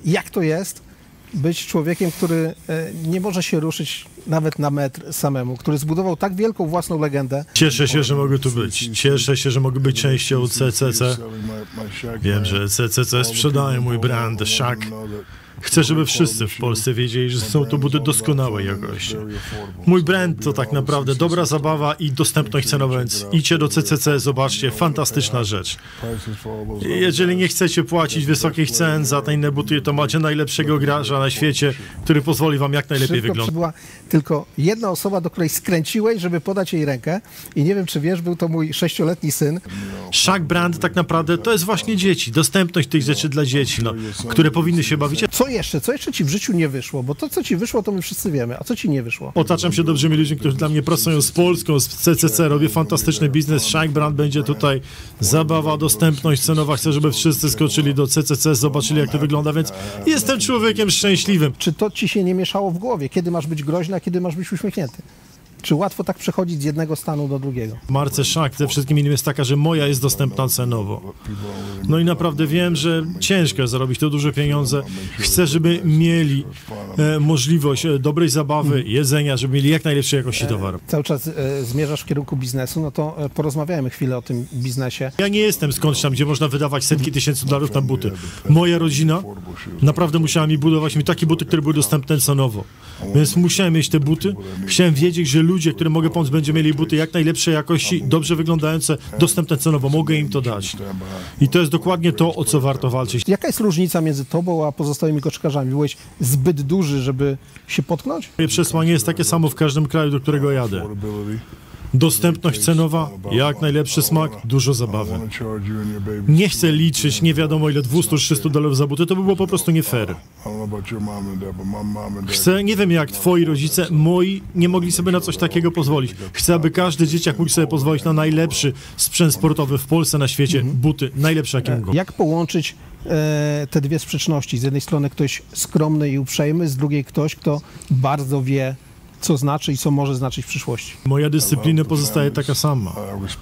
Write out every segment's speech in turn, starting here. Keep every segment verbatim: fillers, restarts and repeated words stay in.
Jak to jest być człowiekiem, który nie może się ruszyć nawet na metr samemu, który zbudował tak wielką własną legendę? Cieszę się, że mogę tu być. Cieszę się, że mogę być częścią C C C. Wiem, że C C C sprzedaje mój brand Shaq. Chcę, żeby wszyscy w Polsce wiedzieli, że są to buty doskonałej jakości. Mój brand to tak naprawdę dobra zabawa i dostępność cenowa, więc idźcie do C C C, zobaczcie, fantastyczna rzecz. Jeżeli nie chcecie płacić wysokich cen za te inne buty, to macie najlepszego gracza na świecie, który pozwoli wam jak najlepiej Szybko wyglądać. Była tylko jedna osoba, do której skręciłeś, żeby podać jej rękę i nie wiem, czy wiesz, był to mój sześcioletni syn. Shaq brand tak naprawdę to jest właśnie dzieci, dostępność tych rzeczy dla dzieci, no, które powinny się bawić. Co jeszcze? Co jeszcze ci w życiu nie wyszło? Bo to, co ci wyszło, to my wszyscy wiemy. A co ci nie wyszło? Otaczam się dobrymi ludźmi, którzy dla mnie pracują z Polską, z C C C, robię fantastyczny biznes. Shaq brand będzie tutaj zabawa, dostępność cenowa. Chcę, żeby wszyscy skoczyli do C C C, zobaczyli, jak to wygląda, więc jestem człowiekiem szczęśliwym. Czy to ci się nie mieszało w głowie? Kiedy masz być groźny, a kiedy masz być uśmiechnięty? Czy łatwo tak przechodzić z jednego stanu do drugiego? Marce Shaq ze wszystkim innym jest taka, że moja jest dostępna cenowo. No i naprawdę wiem, że ciężko zarobić to duże pieniądze. Chcę, żeby mieli e, możliwość e, dobrej zabawy, jedzenia, żeby mieli jak najlepszej jakości towar. Cały czas e, zmierzasz w kierunku biznesu, no to e, porozmawiajmy chwilę o tym biznesie. Ja nie jestem skądś tam, gdzie można wydawać setki tysięcy dolarów na buty. Moja rodzina naprawdę musiała mi budować mi takie buty, które były dostępne cenowo. Więc musiałem mieć te buty. Chciałem wiedzieć, że ludzie, którym mogę pomóc, będą mieli buty jak najlepszej jakości, dobrze wyglądające, dostępne cenowo. Mogę im to dać. I to jest dokładnie to, o co warto walczyć. Jaka jest różnica między tobą a pozostałymi koszykarzami? Byłeś zbyt duży, żeby się potknąć? Moje przesłanie jest takie samo w każdym kraju, do którego jadę. Dostępność cenowa, jak najlepszy smak, dużo zabawy. Nie chcę liczyć nie wiadomo ile dwieście trzysta dolarów za butę, to by było po prostu nie fair. Chcę, nie wiem jak twoi rodzice, moi nie mogli sobie na coś takiego pozwolić. Chcę, aby każdy dzieciak mógł sobie pozwolić na najlepszy sprzęt sportowy w Polsce, na świecie, buty, najlepsze jakie mogą. Jak połączyć e, te dwie sprzeczności? Z jednej strony ktoś skromny i uprzejmy, z drugiej ktoś, kto bardzo wie, co znaczy i co może znaczyć w przyszłości. Moja dyscyplina pozostaje taka sama.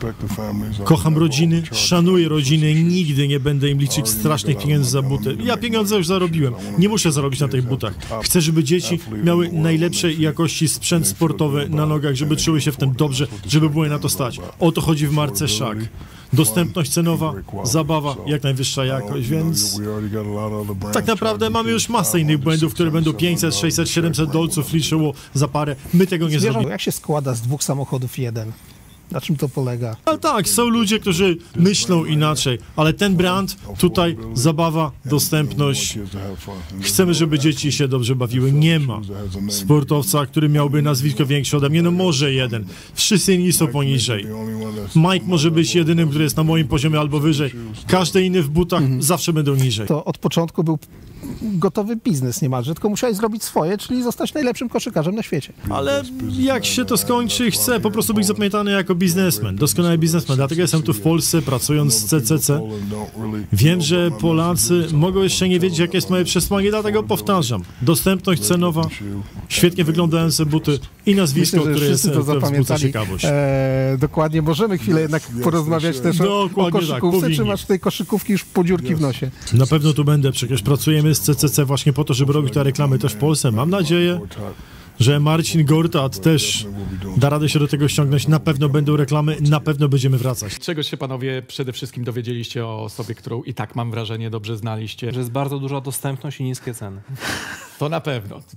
Kocham rodziny, szanuję rodziny, nigdy nie będę im liczyć strasznych pieniędzy za buty. Ja pieniądze już zarobiłem, nie muszę zarobić na tych butach. Chcę, żeby dzieci miały najlepszej jakości sprzęt sportowy na nogach, żeby czuły się w tym dobrze, żeby było je na to stać. O to chodzi w marce Shaq. Dostępność cenowa, zabawa, jak najwyższa jakość, więc tak naprawdę mamy już masę innych błędów, które będą pięćset, sześćset, siedemset dolców liczyło za parę. My tego nie zrobimy. Jak się składa z dwóch samochodów jeden? Na czym to polega? Ale tak, są ludzie, którzy myślą inaczej, ale ten brand tutaj, zabawa, dostępność. Chcemy, żeby dzieci się dobrze bawiły. Nie ma sportowca, który miałby nazwisko większe ode mnie, no może jeden. Wszyscy inni są poniżej. Mike może być jedynym, który jest na moim poziomie albo wyżej. Każdy inny w butach mhm. zawsze będą niżej. To od początku był gotowy biznes niemalże, tylko musiałeś zrobić swoje, czyli zostać najlepszym koszykarzem na świecie. Ale jak się to skończy, chcę po prostu być zapamiętany jako biznesmen, doskonały biznesmen. Dlatego jestem tu w Polsce, pracując z C C C. Wiem, że Polacy mogą jeszcze nie wiedzieć, jakie jest moje przesłanie, dlatego powtarzam. Dostępność cenowa, świetnie wyglądające buty i nazwisko, Myślę, które jest to wzbudza ciekawość. E, dokładnie, możemy chwilę jednak porozmawiać też o, o koszykówce, tak, czy masz tej koszykówki już po dziurki w nosie? Na pewno tu będę, przecież pracujemy z C C C właśnie po to, żeby robić te reklamy też w Polsce. Mam nadzieję, że Marcin Gortat też da radę się do tego ściągnąć. Na pewno będą reklamy, na pewno będziemy wracać. Czego się panowie przede wszystkim dowiedzieliście o osobie, którą i tak mam wrażenie dobrze znaliście? Że jest bardzo duża dostępność i niskie ceny. To na pewno.